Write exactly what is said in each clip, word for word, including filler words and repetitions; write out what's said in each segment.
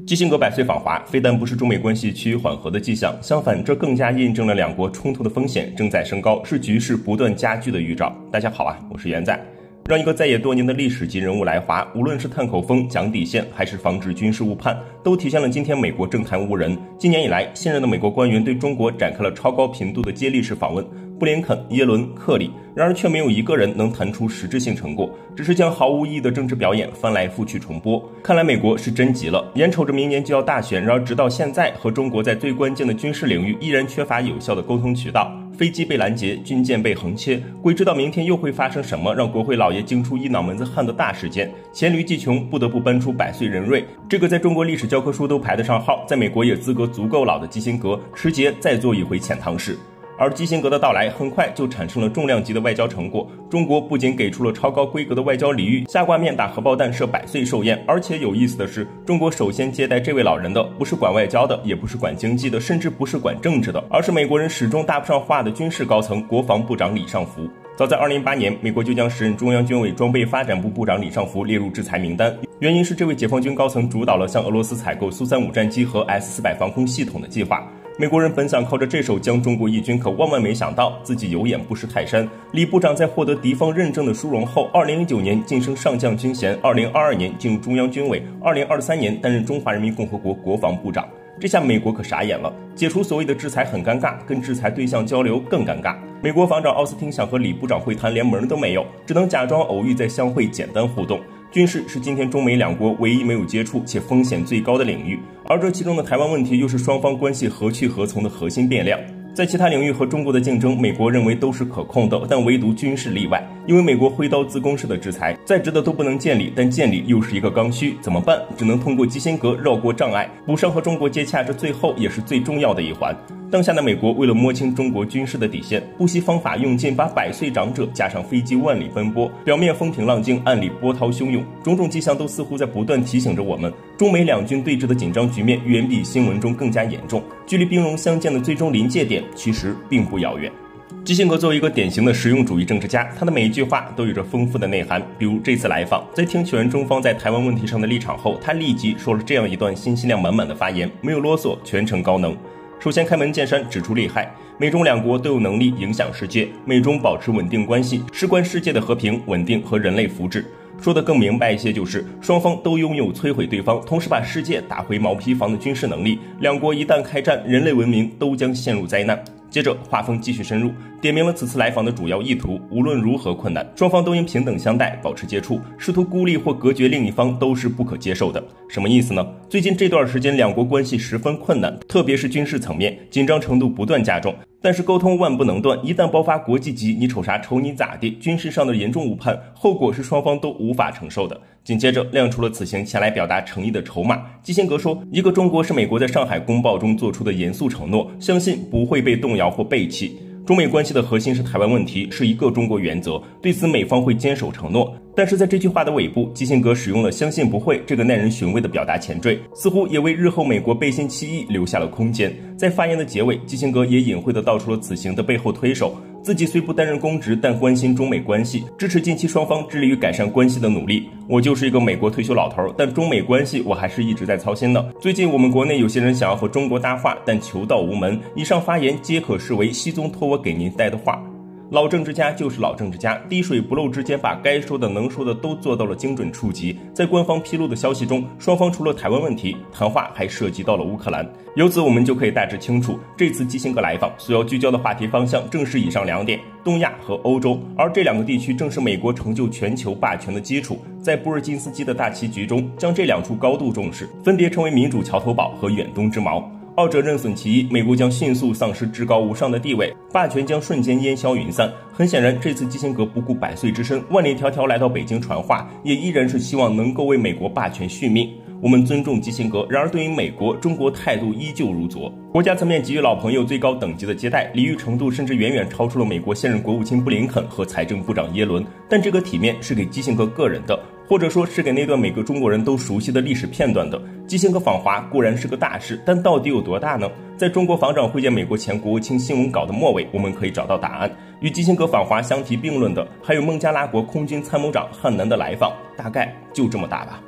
基辛格百岁访华，非但不是中美关系趋于缓和的迹象，相反，这更加印证了两国冲突的风险正在升高，是局势不断加剧的预兆。大家好啊，我是元仔。让一个在野多年的历史级人物来华，无论是探口风、讲底线，还是防止军事误判，都体现了今天美国政坛无人。今年以来，现任的美国官员对中国展开了超高频度的接力式访问，布林肯、耶伦、克里，然而却没有一个人能谈出实质性成果，只是将毫无意义的政治表演翻来覆去重播。看来美国是真急了，眼瞅着明年就要大选，然而直到现在，和中国在最关键的军事领域依然缺乏有效的沟通渠道。飞机被拦截，军舰被横切，鬼知道明天又会发生什么让国会老爷惊出一脑门子汗的大事件。黔驴技穷，不得不搬出百岁人瑞，这个在中国历史教科书都排得上号，在美国也资格足够老的基辛格，持节再做一回遣唐使。而基辛格的到来很快就产生了重量级的外交成果，中国不仅给出了超高规格的外交礼遇，下挂面打荷包蛋设百岁寿宴，而且有意思的是，中国首先接待这位老人的不是管外交的，也不是管经济的，甚至不是管政治的，而是美国人始终搭不上话的军事高层国防部长李尚福。早在二零一八年，美国就将时任中央军委装备发展部部长李尚福列入制裁名单，原因是这位解放军高层主导了向俄罗斯采购苏三五战机和 S 四百 防空系统的计划。美国人本想靠着这手将中国一军，可万万没想到自己有眼不识泰山。李部长在获得敌方认证的殊荣后，二零一九年晋升上将军衔，二零二二年进入中央军委，二零二三年担任中华人民共和国国防部长。这下美国可傻眼了，解除所谓的制裁很尴尬，跟制裁对象交流更尴尬。美国防长奥斯汀想和李部长会谈，连门都没有，只能假装偶遇在相会简单互动。军事是今天中美两国唯一没有接触且风险最高的领域，而这其中的台湾问题又是双方关系何去何从的核心变量。在其他领域和中国的竞争，美国认为都是可控的，但唯独军事例外，因为美国挥刀自宫式的制裁，再值得都不能建立，但建立又是一个刚需，怎么办？只能通过基辛格绕过障碍，补上和中国接洽，这最后也是最重要的一环。当下的美国为了摸清中国军事的底线，不惜方法用尽，把百岁长者加上飞机万里奔波，表面风平浪静，暗里波涛汹涌，种种迹象都似乎在不断提醒着我们，中美两军对峙的紧张局面远比新闻中更加严重，距离兵戎相见的最终临界点其实并不遥远。基辛格作为一个典型的实用主义政治家，他的每一句话都有着丰富的内涵。比如这次来访，在听取完中方在台湾问题上的立场后，他立即说了这样一段信息量满满的发言，没有啰嗦，全程高能。首先开门见山指出利害，美中两国都有能力影响世界，美中保持稳定关系，事关世界的和平、稳定和人类福祉。说得更明白一些，就是双方都拥有摧毁对方，同时把世界打回毛坯房的军事能力，两国一旦开战，人类文明都将陷入灾难。接着话锋继续深入，点明了此次来访的主要意图，无论如何困难，双方都应平等相待，保持接触，试图孤立或隔绝另一方都是不可接受的。什么意思呢？最近这段时间两国关系十分困难，特别是军事层面，紧张程度不断加重，但是沟通万不能断，一旦爆发国际级，你瞅啥瞅你咋地，军事上的严重误判，后果是双方都无法承受的。紧接着亮出了此行前来表达诚意的筹码，基辛格说，一个中国是美国在上海公报中做出的严肃承诺，相信不会被动摇或背弃。中美关系的核心是台湾问题，是一个中国原则，对此美方会坚守承诺。但是在这句话的尾部，基辛格使用了相信不会这个耐人寻味的表达前缀，似乎也为日后美国背信弃义留下了空间。在发言的结尾，基辛格也隐晦地道出了此行的背后推手，自己虽不担任公职，但关心中美关系，支持近期双方致力于改善关系的努力。我就是一个美国退休老头，但中美关系我还是一直在操心的。最近我们国内有些人想要和中国搭话，但求道无门，以上发言皆可视为习总托我给您带的话。老政治家就是老政治家，滴水不漏之间把该说的能说的都做到了精准触及。在官方披露的消息中，双方除了台湾问题，谈话还涉及到了乌克兰。由此我们就可以大致清楚，这次基辛格来访所要聚焦的话题方向正是以上两点，东亚和欧洲，而这两个地区正是美国成就全球霸权的基础。在布尔津斯基的大棋局中，将这两处高度重视，分别成为民主桥头堡和远东之矛。二者任损其一，美国将迅速丧失至高无上的地位，霸权将瞬间烟消云散。很显然，这次基辛格不顾百岁之身，万里迢迢来到北京传话，也依然是希望能够为美国霸权续命。我们尊重基辛格，然而对于美国，中国态度依旧如昨。国家层面给予老朋友最高等级的接待，礼遇程度甚至远远超出了美国现任国务卿布林肯和财政部长耶伦。但这个体面是给基辛格个人的，或者说是给那段每个中国人都熟悉的历史片段的。基辛格访华固然是个大事，但到底有多大呢？在中国防长会见美国前国务卿新闻稿的末尾，我们可以找到答案。与基辛格访华相提并论的，还有孟加拉国空军参谋长汉南的来访，大概就这么大吧。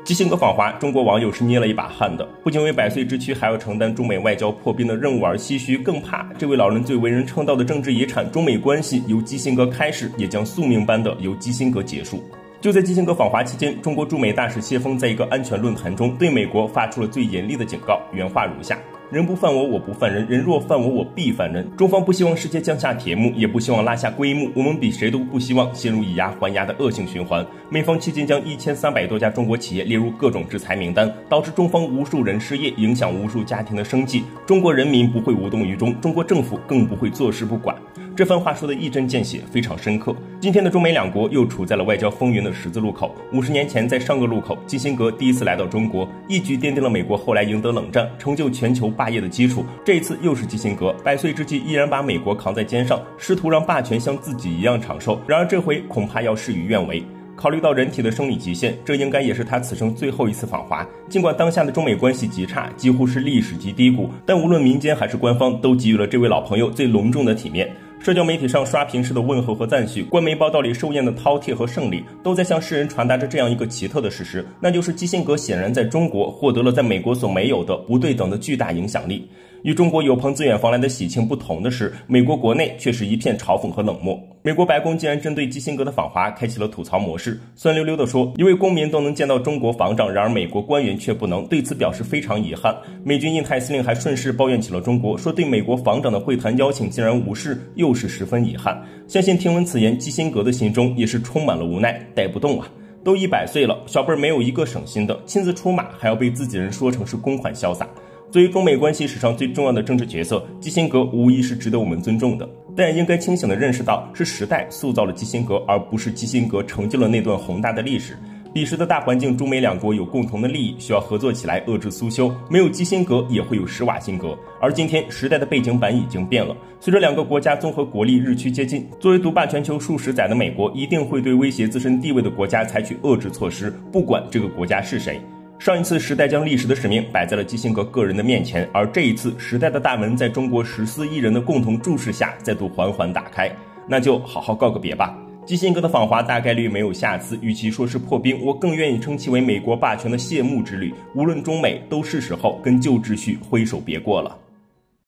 基辛格访华，中国网友是捏了一把汗的，不仅为百岁之躯还要承担中美外交破冰的任务而唏嘘，更怕这位老人最为人称道的政治遗产中美关系由基辛格开始，也将宿命般的由基辛格结束。就在基辛格访华期间，中国驻美大使谢锋在一个安全论坛中对美国发出了最严厉的警告，原话如下：人不犯我，我不犯人；人若犯我，我必犯人。中方不希望世界降下铁幕，也不希望拉下规幕，我们比谁都不希望陷入以牙还牙的恶性循环。美方迄今将一千三百多家中国企业列入各种制裁名单，导致中方无数人失业，影响无数家庭的生计。中国人民不会无动于衷，中国政府更不会坐视不管。这番话说的一针见血，非常深刻。今天的中美两国又处在了外交风云的十字路口。五十年前，在上个路口，基辛格第一次来到中国，一举奠定了美国后来赢得冷战、成就全球霸业的基础。这一次又是基辛格，百岁之际依然把美国扛在肩上，试图让霸权像自己一样长寿。然而这回恐怕要事与愿违。考虑到人体的生理极限，这应该也是他此生最后一次访华。尽管当下的中美关系极差，几乎是历史级低谷，但无论民间还是官方都给予了这位老朋友最隆重的体面。社交媒体上刷屏式的问候和赞许，官媒报道里寿宴的饕餮和胜利，都在向世人传达着这样一个奇特的事实，那就是基辛格显然在中国获得了在美国所没有的不对等的巨大影响力。与中国有朋自远方来的喜庆不同的是，美国国内却是一片嘲讽和冷漠。美国白宫竟然针对基辛格的访华开启了吐槽模式，酸溜溜地说，一位公民都能见到中国防长，然而美国官员却不能，对此表示非常遗憾。美军印太司令还顺势抱怨起了中国，说对美国防长的会谈邀请竟然无视，又是十分遗憾。相信听闻此言，基辛格的心中也是充满了无奈，带不动啊。都一百岁了，小辈没有一个省心的，亲自出马还要被自己人说成是公款潇洒。作为中美关系史上最重要的政治角色，基辛格无疑是值得我们尊重的，但也应该清醒地认识到，是时代塑造了基辛格，而不是基辛格成就了那段宏大的历史。彼时的大环境，中美两国有共同的利益，需要合作起来遏制苏修，没有基辛格也会有施瓦辛格。而今天时代的背景板已经变了，随着两个国家综合国力日趋接近，作为独霸全球数十载的美国，一定会对威胁自身地位的国家采取遏制措施，不管这个国家是谁。上一次时代将历史的使命摆在了基辛格个人的面前，而这一次时代的大门在中国十四亿人的共同注视下再度缓缓打开，那就好好告个别吧。基辛格的访华大概率没有下次，与其说是破冰，我更愿意称其为美国霸权的谢幕之旅。无论中美，都是时候跟旧秩序挥手别过了。